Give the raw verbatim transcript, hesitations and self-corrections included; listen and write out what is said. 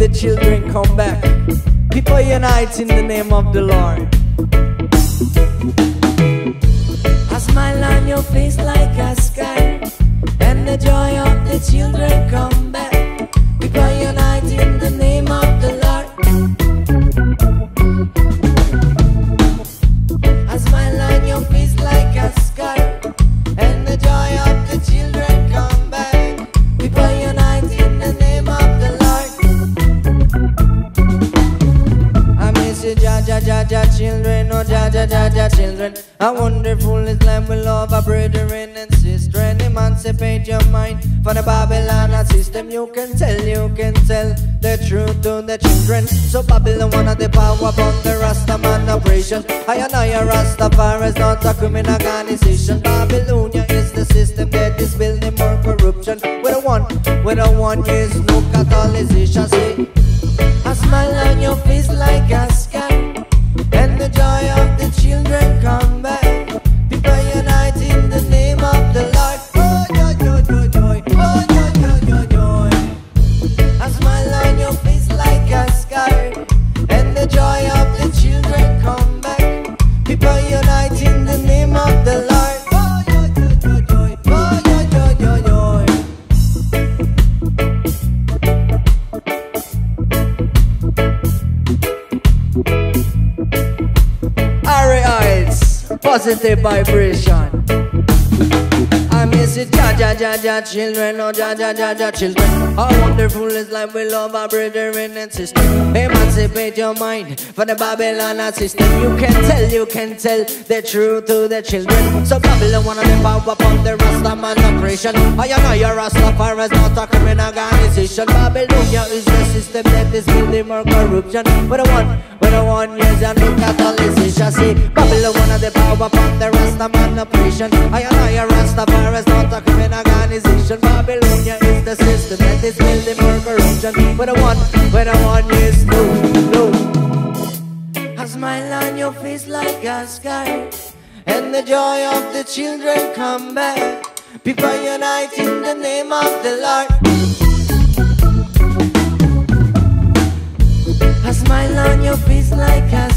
the children come back. People unite in the name of the Lord. A smile on your face like a sky, and the joy of the children come back. People unite in the name of the Lord. A smile on your face like a sky, and the joy of the children come back. People unite in the name of the Lord. I miss you, Jah, Jah, Jah, Jah, children, oh Jah, Jah, Jah, Jah, children. A wonderful Islam will love our brethren and sistren. Emancipate your mind for the Babylon system. You can tell, you can tell the truth to the children. So Babylon wanted the power from the Rastaman operation. I and I a Rastafari is not a criminal organization. Babylonia is the system that is building more corruption. We don't want, we don't want is no Catholicization. See, a smile on your face like a sky, and the joy of the children come back. People unite in the name of the Lord. Oh, joy, joy, joy, joy. Oh, joy, joy, joy, joy. A smile on your face like a sky, and the joy of the children come back. People unite in the name of the Lord. Oh, joy, joy, joy, joy. Oh, joy, joy, joy, joy. Positive vibration. I miss it, Jah, Jah, Jah, Jah, children, oh Jah, Jah, Jah, Jah, children. How wonderful is life, we love our brethren and sisters. Emancipate your mind for the Babylon system. You can tell, you can tell the truth to the children. So Babylon wanna the power upon the Rastaman operation. I know your Rastafari is not a criminal organization. Babylonia is the system that is building more corruption. We don't want, we don't want years and no Catholicization. See, Babylon wanna the power upon the Rastaman operation. I know your Rastafari is not a criminal organization. Babylonia is the system that is building more corruption. We don't want, we don't want years, no, no. A smile on your face like a sky, and the joy of the children come back. People unite in the name of the Lord. A smile on your face like a